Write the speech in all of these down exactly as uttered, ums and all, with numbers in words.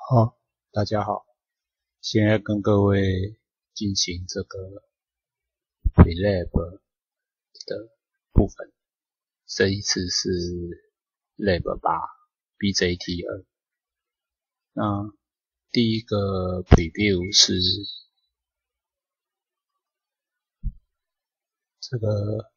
好，大家好，现在跟各位进行这个 Pre-Lab 的部分，这一次是 Lab 八 B J T 二。那第一个 Preview 是这个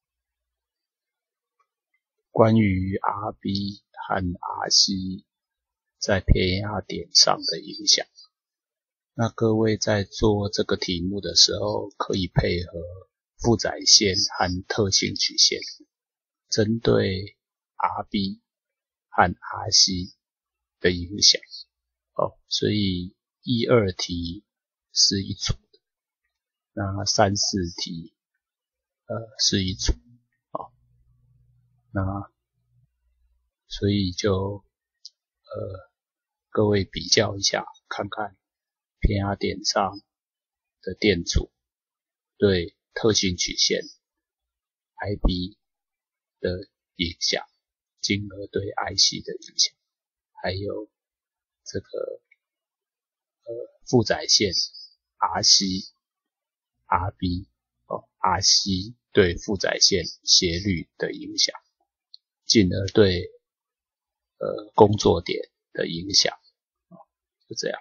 关于 R B 和 R C 在偏压点上的影响。那各位在做这个题目的时候，可以配合负载线和特性曲线，针对 R B 和 R C 的影响。哦，所以一二题是一组的，那三四题呃是一组。哦，那所以就呃各位比较一下，看看偏压点上的电阻对特性曲线 I B 的影响，进而对 I C 的影响，还有这个呃负载线 R C、R B 哦 R C 对负载线斜率的影响，进而对呃工作点的影响。哦，就这样。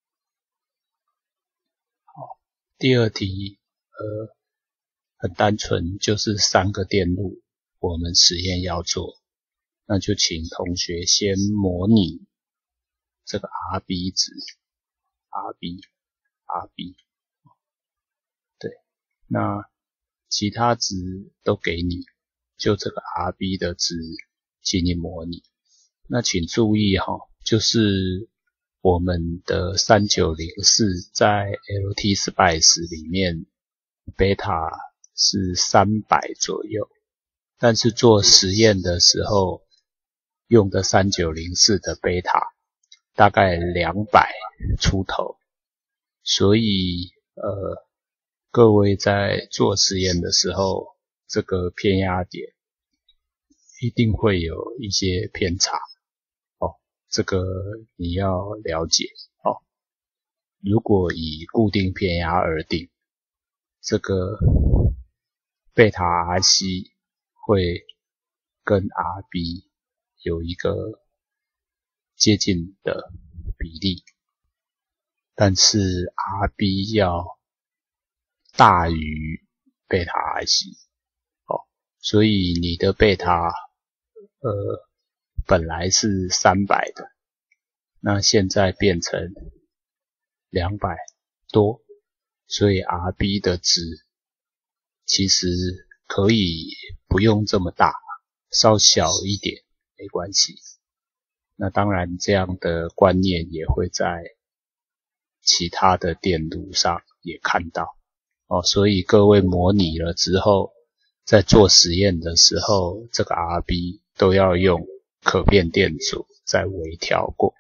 好，第二题呃很单纯，就是三个电路我们实验要做，那就请同学先模拟这个 R B 值 R B R B 对，那其他值都给你，就这个 R B 的值请你模拟。那请注意齁，就是我们的三九零四在 L T Spice 里面贝塔是三百左右，但是做实验的时候用的三九零四的贝塔大概两百出头，所以呃各位在做实验的时候，这个偏压点一定会有一些偏差哦，这个你要了解哦。如果以固定偏压而定，这个贝塔 R C 会跟 R B 有一个接近的比例，但是 R B 要大于贝塔 R C 哦，所以你的贝塔呃本来是三百的，那现在变成两百多，所以 R B 的值其实可以不用这么大，稍小一点没关系。那当然这样的观念也会在其他的电路上也看到哦，所以各位模拟了之后，在做实验的时候，这个 R B 都要用可变电阻再微调过。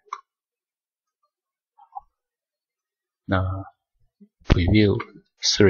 那 Preview 三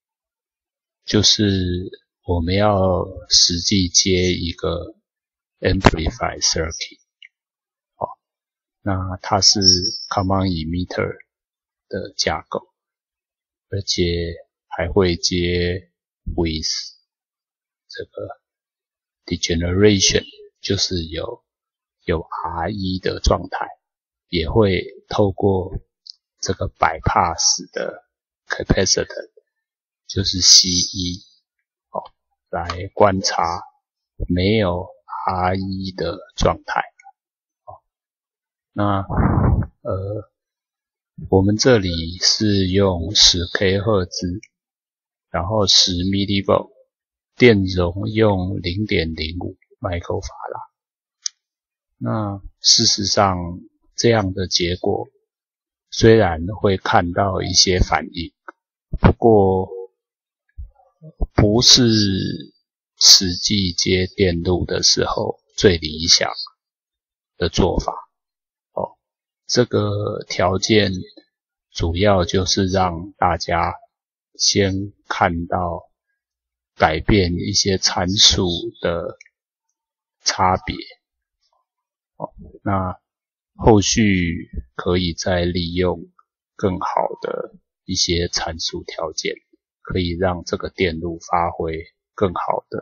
就是我们要实际接一个 Amplify Circuit 哦，那它是 Common Emitter 的架构，而且还会接 with 这个 Degeneration， 就是有有 R 一 的状态，也会透过这个 bypass 的 capacitor， 就是 C 一 哦，来观察没有 R 一 的状态。哦，那呃我们这里是用 十 K 赫兹，然后十 millivolt， 电容用 零点零五 microfarad。那事实上这样的结果虽然会看到一些反应，不过不是实际接电路的时候最理想的做法。哦，这个条件主要就是让大家先看到改变一些参数的差别。哦，那后续可以再利用更好的一些参数条件，可以让这个电路发挥更好的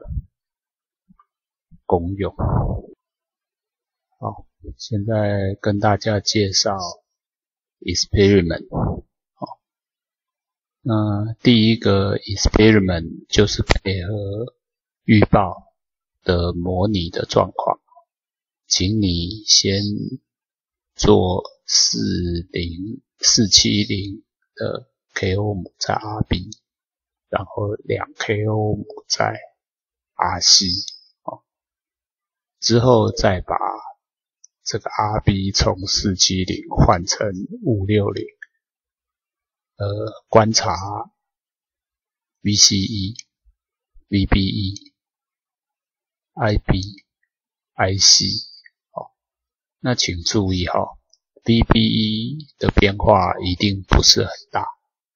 功用。好，现在跟大家介绍 experiment。好，那第一个 experiment 就是配合预报的模拟的状况，请你先做四零四七零的 K ohm 在 R B， 然后两 K ohm 在 R C， 哦，之后再把这个 R B 从四七零换成五六零，呃，观察 V C E、V B E、I B、I C。那请注意哈、哦、，V B E 的变化一定不是很大。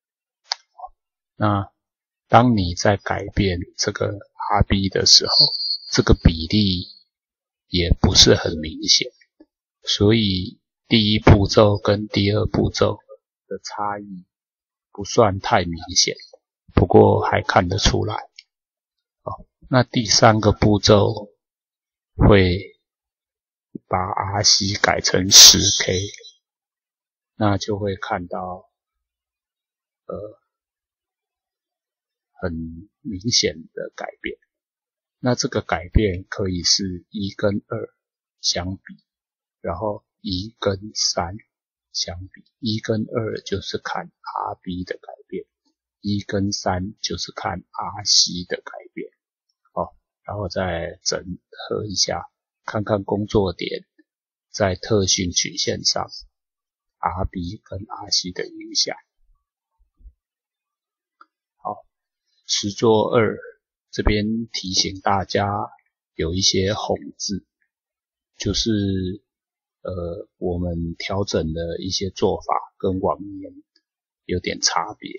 那当你在改变这个 R B 的时候，这个比例也不是很明显，所以第一步骤跟第二步骤的差异不算太明显，不过还看得出来。好，那第三个步骤会把 R C 改成 十 K， 那就会看到呃很明显的改变。那这个改变可以是一跟二相比，然后一跟三相比，一跟二就是看 R B 的改变，一跟三就是看 R C 的改变。好，然后再整合一下，看看工作点在特性曲线上 R B 跟 R C 的影响。好，实作二这边提醒大家有一些红字，就是呃我们调整的一些做法跟往年有点差别。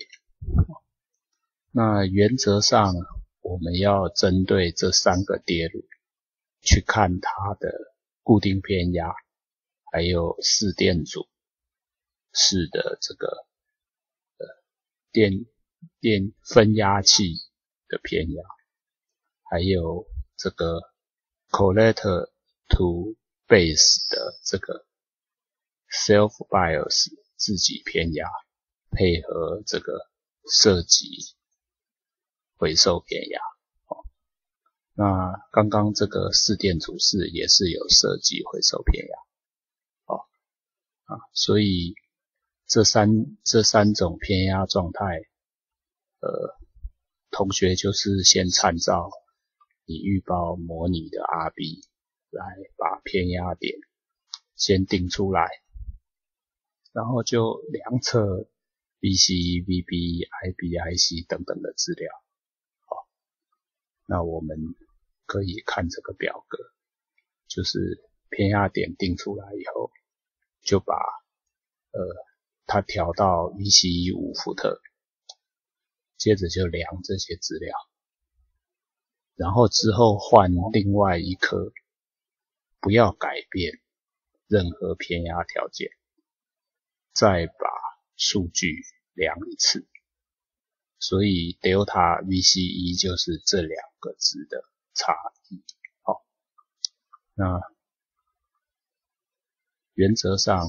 那原则上我们要针对这三个跌路去看它的固定偏压，还有四电阻式的这个呃电电分压器的偏压，还有这个 collector to base 的这个 self bias 自己偏压，配合这个射击回收偏压。那刚刚这个四电阻式也是有射击回收偏压，哦啊，所以这三这三种偏压状态，呃，同学就是先参照你预报模拟的 R B 来把偏压点先定出来，然后就量测 V C E、V B E、I B、I C 等等的资料。好，那我们可以看这个表格，就是偏压点定出来以后，就把呃它调到 V C E 五伏特，接着就量这些资料，然后之后换另外一颗，不要改变任何偏压条件，再把数据量一次，所以 delta V C E 就是这两个值的差异。好，那原则上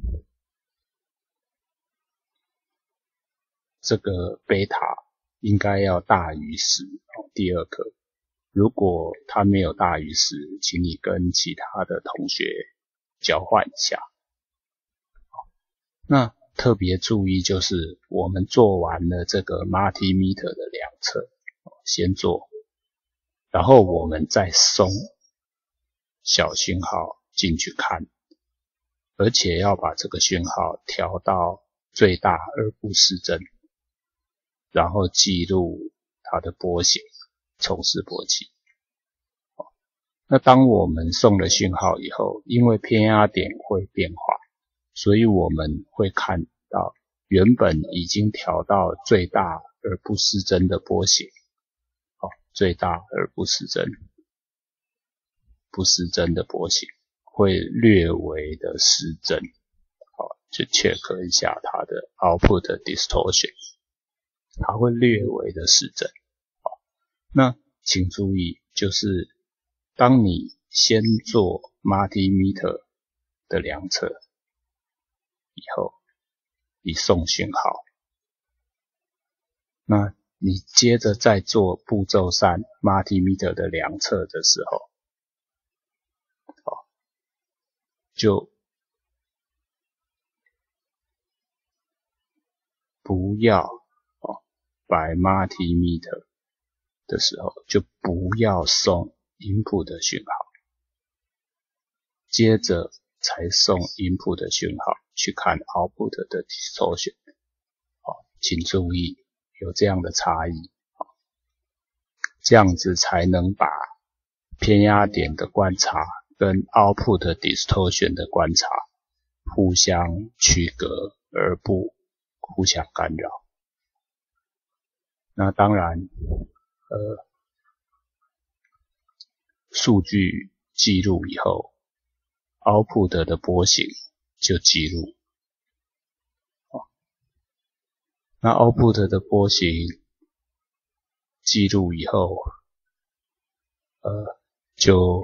这个贝塔应该要大于十，第二颗。如果它没有大于十，请你跟其他的同学交换一下。那特别注意就是我们做完了这个 multimeter 的量测，先做，然后我们再送小讯号进去看，而且要把这个讯号调到最大而不失真，然后记录它的波形，重拾波形。那当我们送了讯号以后，因为偏压点会变化，所以我们会看到原本已经调到最大而不失真的波形，哦，最大而不失真，不失真的波形。 会略微的失真，好，就 check 一下它的 output distortion， 它会略微的失真。好，那请注意，就是当你先做 multimeter 的量测以后，你送讯号，那你接着再做步骤三 multimeter 的量测的时候，就不要哦，摆 multimeter 的时候就不要送 input 的讯号，接着才送 input 的讯号去看 output 的 distortion。哦，请注意有这样的差异，哦，这样子才能把偏压点的观察跟 output distortion 的观察互相区隔，而不互相干扰。那当然，呃，数据记录以后 ，output 的波形就记录。哦，那 output 的波形记录以后，呃，就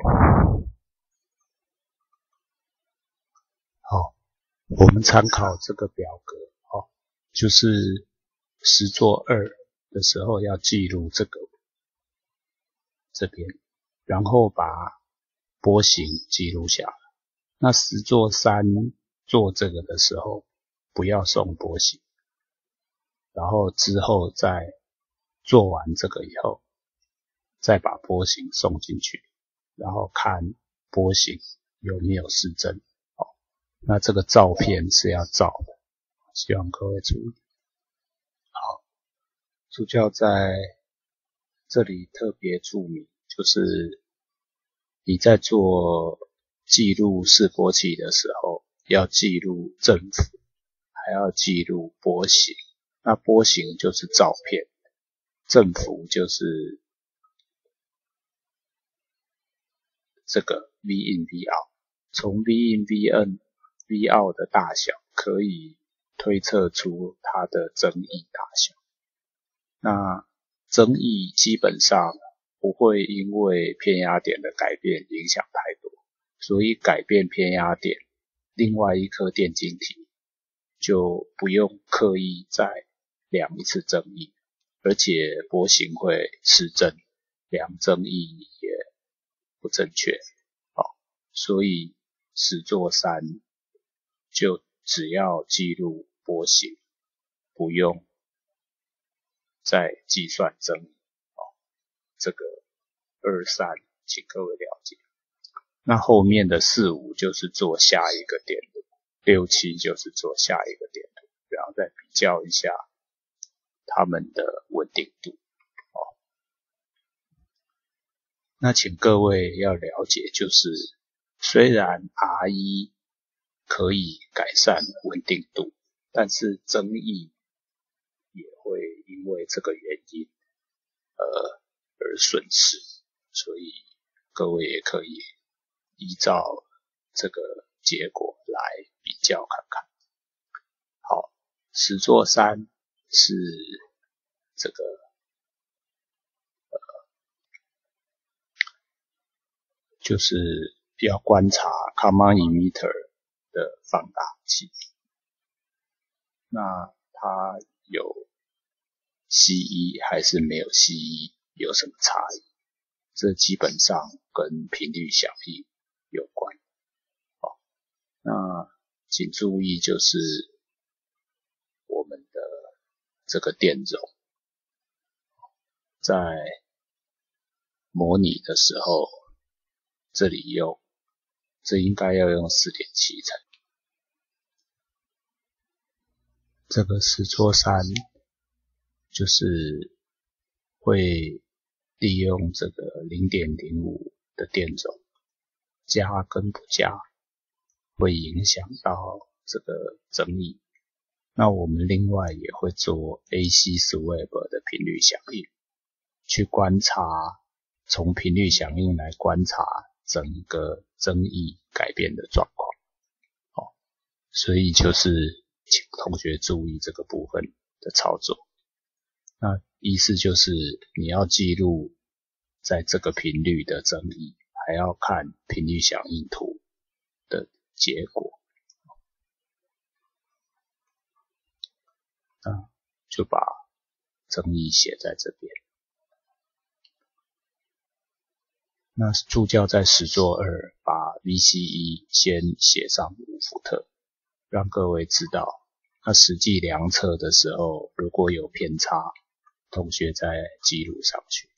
好，我们参考这个表格，哦，就是实作二的时候要记录这个这边，然后把波形记录下来。那实作三做这个的时候，不要送波形，然后之后再做完这个以后，再把波形送进去，然后看波形有没有失真。那这个照片是要照的，希望各位注意。好，助教在这里特别注明，就是你在做记录示波器的时候，要记录振幅，还要记录波形。那波形就是照片，振幅就是这个 V in V out， 从 V in V N。V out 的大小可以推测出它的增益大小。那增益基本上不会因为偏压点的改变影响太多，所以改变偏压点，另外一颗电晶体就不用刻意再量一次增益，而且波形会失真，量增益也不正确。好，所以实作三就只要记录波形，不用再计算增益。哦，这个二三请各位了解。那后面的四五就是做下一个点路，六七就是做下一个点路，然后再比较一下它们的稳定度。哦，那请各位要了解，就是虽然 R 一可以改善稳定度，但是增益也会因为这个原因呃而损失，所以各位也可以依照这个结果来比较看看。好，实作三是这个呃就是要观察 common emitter的放大器，那它有 C 一 还是没有 C 一 有什么差异？这基本上跟频率响应有关。好，那请注意，就是我们的这个电容在模拟的时候，这里用，这应该要用 四点七 层。这个实作三就是会利用这个 零点零五 的电容，加跟不加会影响到这个增益。那我们另外也会做 A C swab 的频率响应，去观察，从频率响应来观察整个增益改变的状况。哦，所以就是请同学注意这个部分的操作。那意思就是你要记录在这个频率的增益，还要看频率响应图的结果。那就把增益写在这边。那助教在实作二把 V C 一 先写上五伏特，让各位知道，那实际量测的时候如果有偏差，同学再记录上去。